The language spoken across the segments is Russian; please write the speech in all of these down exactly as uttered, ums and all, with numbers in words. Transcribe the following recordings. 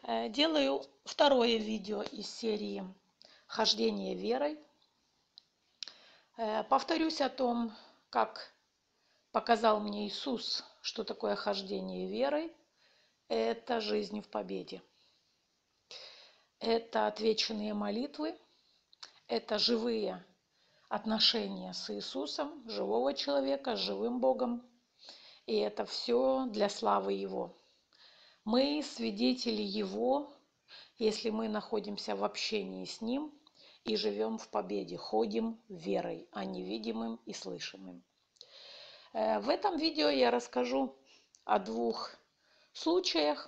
Э, Делаю второе видео из серии «Хождение верой». Э, Повторюсь о том, как показал мне Иисус, что такое хождение верой. Это жизнь в победе. Это отвеченные молитвы, это живые отношения с Иисусом, живого человека, с живым Богом. И это все для славы Его. Мы свидетели Его, если мы находимся в общении с Ним и живем в победе, ходим верой, а не видимым и слышимым. В этом видео я расскажу о двух случаях.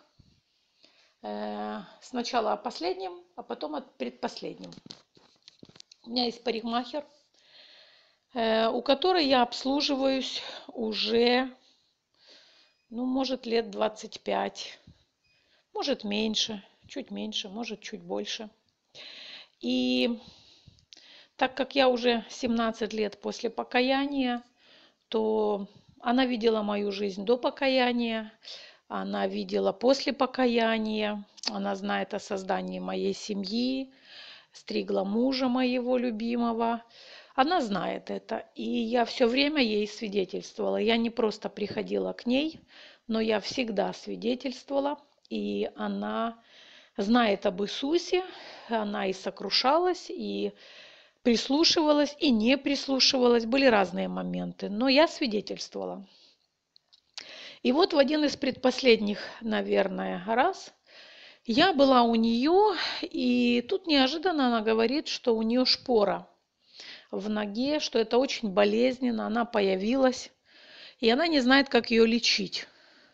Сначала о последнем, а потом о предпоследнем. У меня есть парикмахер, у которой я обслуживаюсь уже, ну, может, лет двадцать пять, может, меньше, чуть меньше, может, чуть больше. И так как я уже семнадцать лет после покаяния, то она видела мою жизнь до покаяния, она видела после покаяния, она знает о создании моей семьи, стригла мужа моего любимого. Она знает это, и я все время ей свидетельствовала. Я не просто приходила к ней, но я всегда свидетельствовала, и она знает об Иисусе, она и сокрушалась, и прислушивалась, и не прислушивалась. Были разные моменты, но я свидетельствовала. И вот в один из предпоследних, наверное, раз я была у нее, и тут неожиданно она говорит, что у нее шпора в ноге, что это очень болезненно, она появилась, и она не знает, как ее лечить.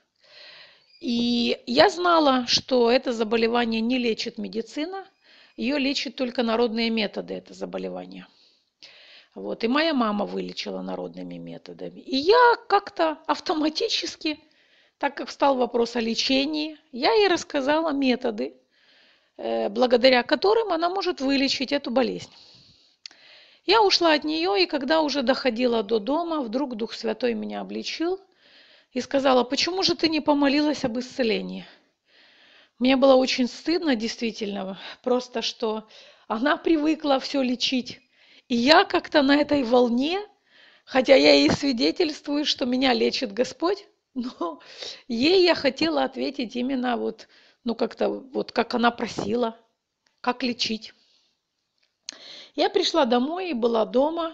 И я знала, что это заболевание не лечит медицина, ее лечат только народные методы, это заболевание. Вот. И моя мама вылечила народными методами. И я как-то автоматически, так как встал вопрос о лечении, я ей рассказала методы, благодаря которым она может вылечить эту болезнь. Я ушла от нее, и когда уже доходила до дома, вдруг Дух Святой меня обличил и сказала: почему же ты не помолилась об исцелении? Мне было очень стыдно, действительно, просто что она привыкла все лечить. И я как-то на этой волне, хотя я ей свидетельствую, что меня лечит Господь, но ей я хотела ответить именно вот, ну как-то вот как она просила, как лечить. Я пришла домой и была дома,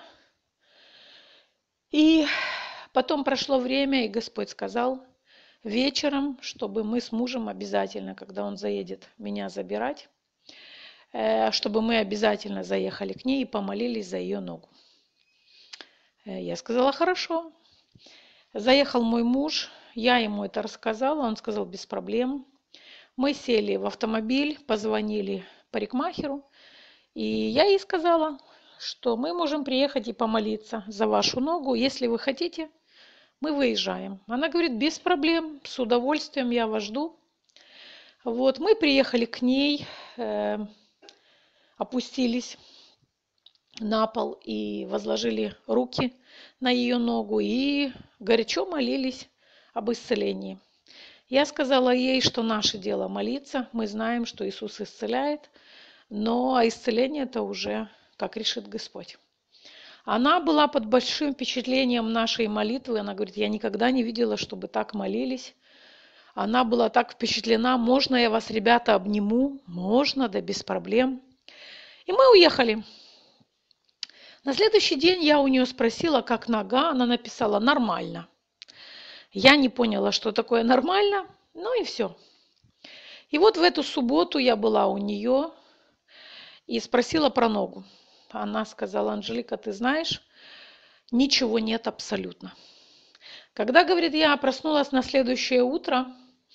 и потом прошло время, и Господь сказал вечером, чтобы мы с мужем обязательно, когда он заедет меня забирать, чтобы мы обязательно заехали к ней и помолились за ее ногу. Я сказала: хорошо. Заехал мой муж, я ему это рассказала, он сказал: без проблем. Мы сели в автомобиль, позвонили парикмахеру, и я ей сказала, что мы можем приехать и помолиться за вашу ногу, если вы хотите, мы выезжаем. Она говорит: без проблем, с удовольствием, я вас жду. Вот, мы приехали к ней, э, опустились на пол и возложили руки на ее ногу и горячо молились об исцелении. Я сказала ей, что наше дело молиться, мы знаем, что Иисус исцеляет, но исцеление это уже как решит Господь. Она была под большим впечатлением нашей молитвы, она говорит: я никогда не видела, чтобы так молились. Она была так впечатлена: можно я вас, ребята, обниму? Можно, да без проблем. И мы уехали. На следующий день я у нее спросила, как нога, она написала: нормально. Я не поняла, что такое нормально, ну и все. И вот в эту субботу я была у нее и спросила про ногу. Она сказала: Анжелика, ты знаешь, ничего нет абсолютно. Когда, говорит, я проснулась на следующее утро,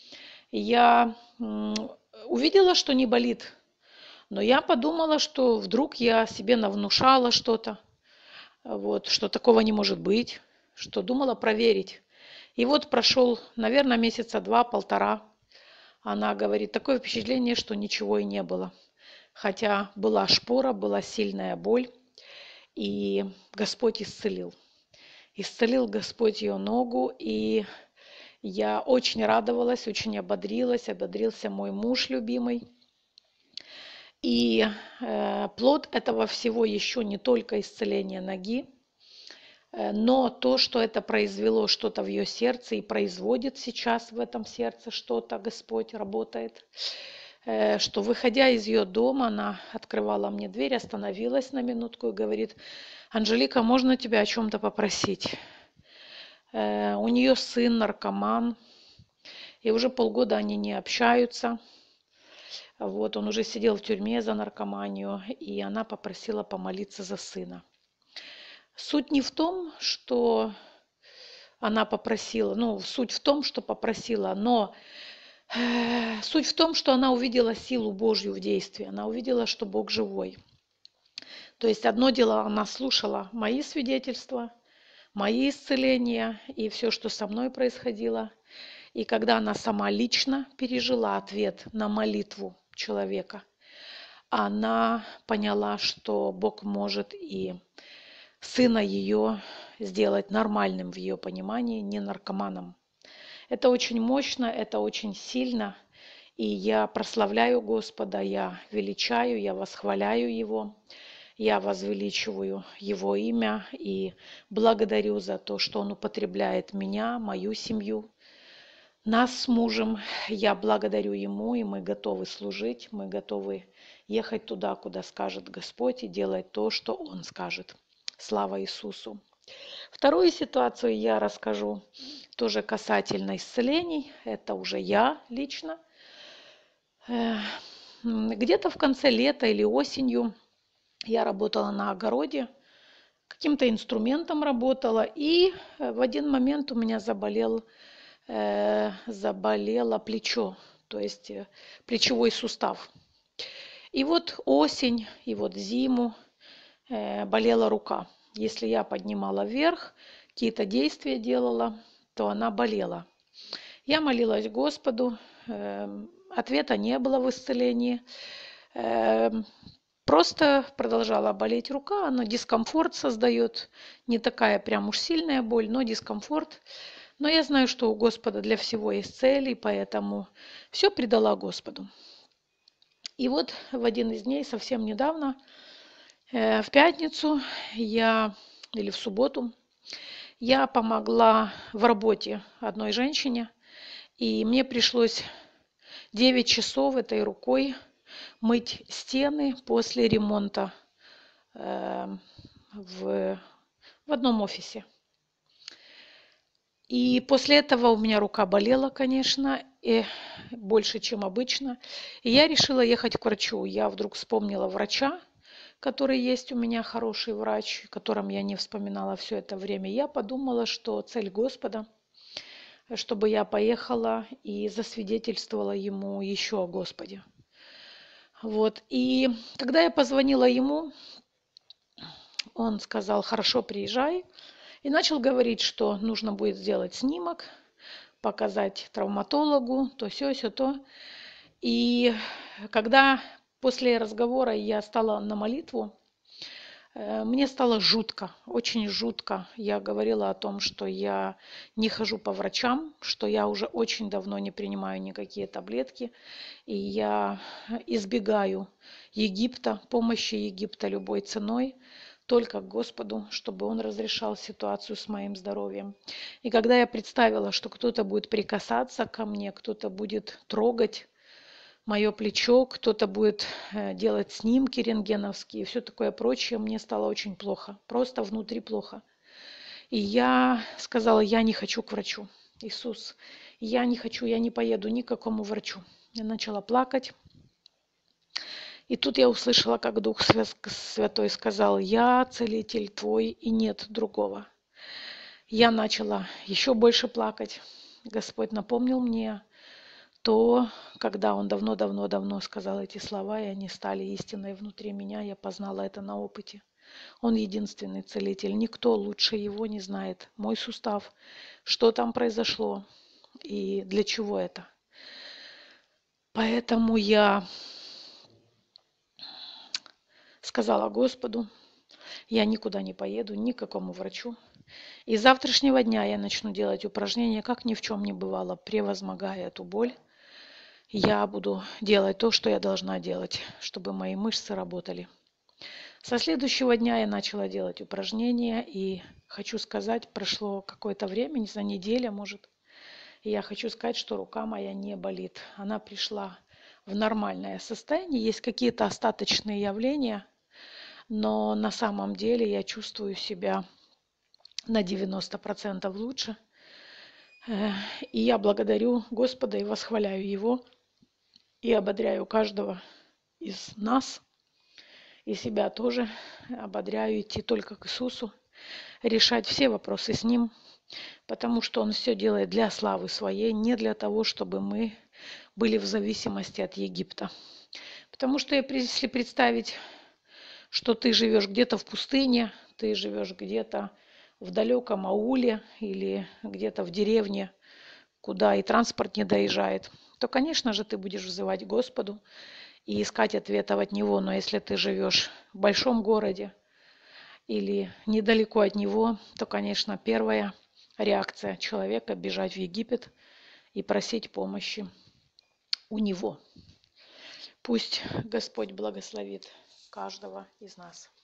я увидела, что не болит. Но я подумала, что вдруг я себе навнушала что-то, вот, что такого не может быть, что думала проверить. И вот прошел, наверное, месяца два-полтора. Она говорит: такое впечатление, что ничего и не было. Хотя была шпора, была сильная боль, и Господь исцелил. Исцелил Господь ее ногу, и Я очень радовалась, очень ободрилась, ободрился мой муж любимый. И э, плод этого всего еще не только исцеление ноги, э, но то, что это произвело что-то в ее сердце и производит сейчас в этом сердце что-то, Господь работает, э, что, выходя из ее дома, она открывала мне дверь, остановилась на минутку и говорит: Анжелика, можно тебя о чем-то попросить? Э, у нее сын наркоман, и уже полгода они не общаются. Вот, он уже сидел в тюрьме за наркоманию, и она попросила помолиться за сына. Суть не в том, что она попросила, ну, суть в том, что попросила, но э, суть в том, что она увидела силу Божью в действии, она увидела, что Бог живой. То есть одно дело, она слушала мои свидетельства, мои исцеления и все, что со мной происходило. И когда она сама лично пережила ответ на молитву человека, она поняла, что Бог может и сына ее сделать нормальным в ее понимании, не наркоманом. Это очень мощно, это очень сильно, и я прославляю Господа, я величаю, я восхваляю Его, я возвеличиваю Его имя и благодарю за то, что Он употребляет меня, мою семью, нас с мужем. Я благодарю Ему, и мы готовы служить, мы готовы ехать туда, куда скажет Господь, и делать то, что Он скажет. Слава Иисусу! Вторую ситуацию я расскажу тоже касательно исцелений. Это уже я лично. Где-то в конце лета или осенью я работала на огороде, каким-то инструментом работала, и в один момент у меня заболел, э, заболело плечо, то есть плечевой сустав. И вот осень, и вот зиму э, болела рука. Если я поднимала вверх, какие-то действия делала, то она болела. Я молилась Господу, э, ответа не было в исцелении. Э, просто продолжала болеть рука, она дискомфорт создает, не такая прям уж сильная боль, но дискомфорт. Но я знаю, что у Господа для всего есть цели, поэтому все предала Господу. И вот в один из дней, совсем недавно, в пятницу я, или в субботу, я помогла в работе одной женщине, и мне пришлось девять часов этой рукой мыть стены после ремонта э, в, в одном офисе. И после этого у меня рука болела, конечно, и больше, чем обычно. И я решила ехать к врачу. Я вдруг вспомнила врача, который есть у меня, хороший врач, о котором я не вспоминала все это время. Я подумала, что цель Господа, чтобы я поехала и засвидетельствовала ему еще о Господе. Вот. И когда я позвонила ему, он сказал: хорошо, приезжай. И начал говорить, что нужно будет сделать снимок, показать травматологу, то все, все то. И когда после разговора я стала на молитву, мне стало жутко, очень жутко. Я говорила о том, что я не хожу по врачам, что я уже очень давно не принимаю никакие таблетки, и я избегаю Египта, помощи Египта любой ценой, только к Господу, чтобы Он разрешал ситуацию с моим здоровьем. И когда я представила, что кто-то будет прикасаться ко мне, кто-то будет трогать мое плечо, кто-то будет делать снимки рентгеновские и все такое прочее, мне стало очень плохо, просто внутри плохо. И я сказала: я не хочу к врачу. Иисус, я не хочу, я не поеду ни к какому врачу. Я начала плакать. И тут я услышала, как Дух Святой сказал: я целитель твой, и нет другого. Я начала еще больше плакать. Господь напомнил мне то, когда Он давно-давно-давно сказал эти слова, и они стали истиной внутри меня, я познала это на опыте. Он единственный целитель, никто лучше Его не знает. Мой сустав, что там произошло и для чего это. Поэтому я сказала Господу: я никуда не поеду, ни к какому врачу. И с завтрашнего дня я начну делать упражнения, как ни в чем не бывало, превозмогая эту боль. Я буду делать то, что я должна делать, чтобы мои мышцы работали. Со следующего дня я начала делать упражнения, и хочу сказать, прошло какое-то время, не знаю, неделя, может, и я хочу сказать, что рука моя не болит. Она пришла в нормальное состояние. Есть какие-то остаточные явления, но на самом деле я чувствую себя на девяносто процентов лучше. И я благодарю Господа и восхваляю Его, и ободряю каждого из нас, и себя тоже ободряю идти только к Иисусу, решать все вопросы с Ним, потому что Он все делает для славы Своей, не для того, чтобы мы были в зависимости от Египта. Потому что если представить, что ты живешь где-то в пустыне, ты живешь где-то в далеком ауле или где-то в деревне, куда и транспорт не доезжает, то, конечно же, ты будешь взывать к Господу и искать ответов от Него. Но если ты живешь в большом городе или недалеко от Него, то, конечно, первая реакция человека – бежать в Египет и просить помощи у Него. Пусть Господь благословит каждого из нас.